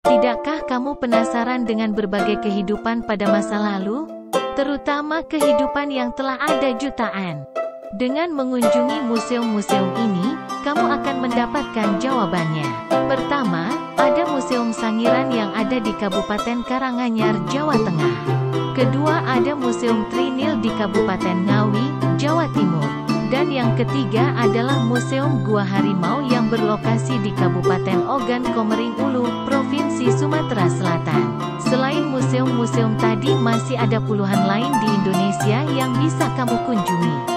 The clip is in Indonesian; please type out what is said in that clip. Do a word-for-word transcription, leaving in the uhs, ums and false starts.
Tidakkah kamu penasaran dengan berbagai kehidupan pada masa lalu? Terutama kehidupan yang telah ada jutaan. Dengan mengunjungi museum-museum ini, kamu akan mendapatkan jawabannya. Pertama, ada Museum Sangiran yang ada di Kabupaten Karanganyar, Jawa Tengah. Kedua, ada Museum Trinil di Kabupaten Ngawi, Jawa Timur. Dan yang ketiga adalah Museum Gua Harimau yang berlokasi di Kabupaten Ogan Komering Ulu, Provinsi Sumatera Selatan. Selain museum-museum tadi, masih ada puluhan lain di Indonesia yang bisa kamu kunjungi.